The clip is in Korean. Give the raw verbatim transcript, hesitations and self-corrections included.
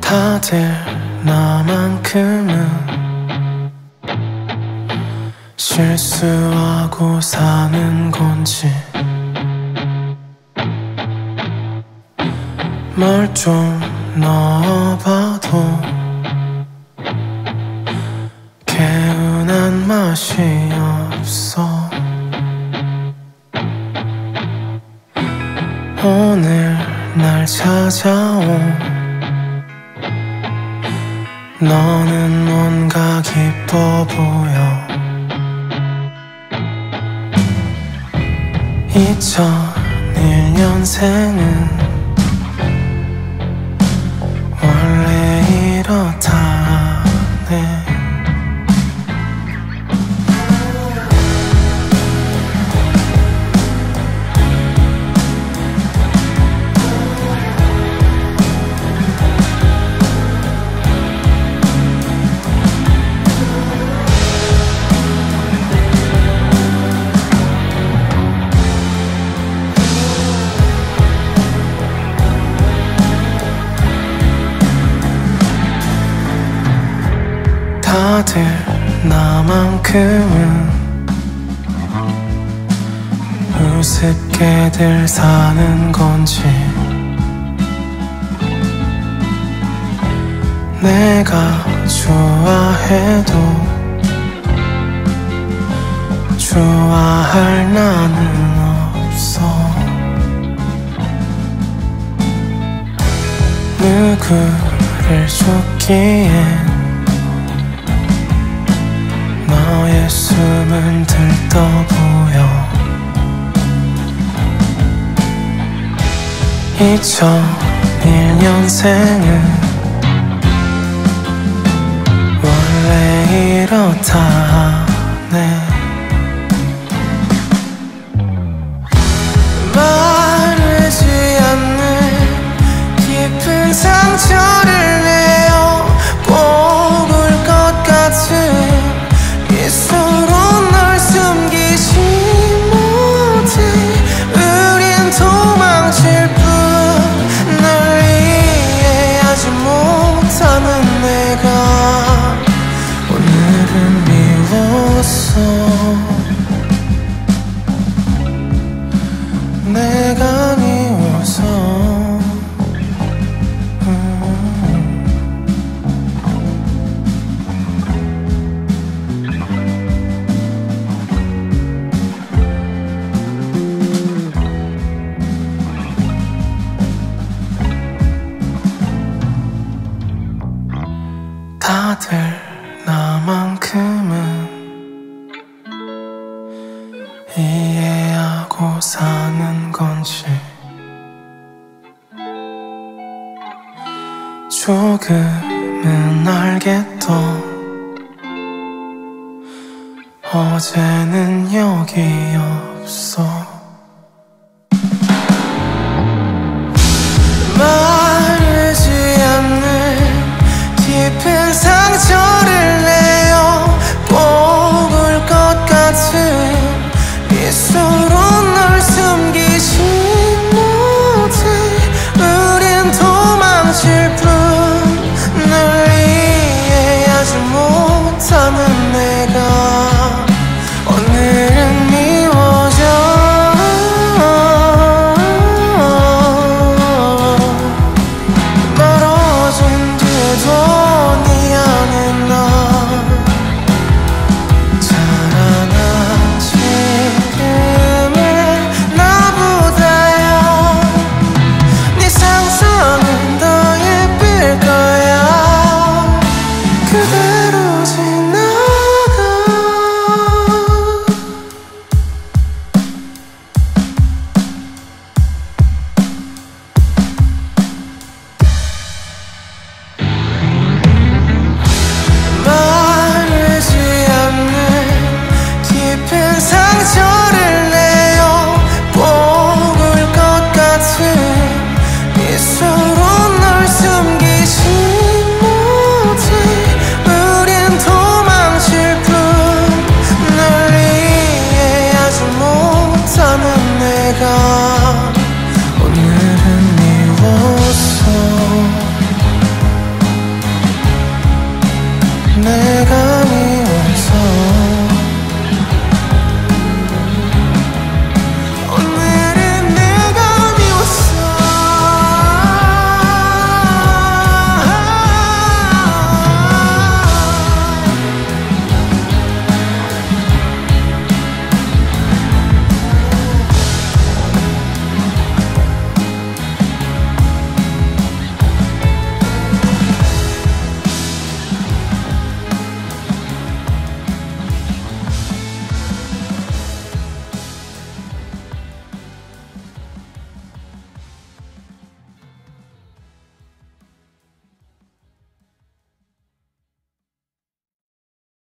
다들 나만큼은 실수하고 사는 건지 뭘 좀 넣어봐도 개운한 맛이 없어. 오늘 날 찾아온 너는 뭔가 기뻐 보여. 이천일 년생은 원래 이렇다네. 다들 나만큼은 우습게들 사는 건지 내가 좋아해도 좋아할 나는 없어. 누구를 쫓기엔 너의 숨은 들떠 보여. 이천일 년생은 원래 이렇다네. 마르지 않는 깊은 상처를 내어 꼭 울 것 같은 서로 널 숨기지 못해. 우린 도망칠 뿐 널 이해하지 못하는 내가 오늘은 미웠어. 내가 미워서 다들 나만큼은 이해하고 사는 건지 조금은 알겠던 어제는 여기 없어.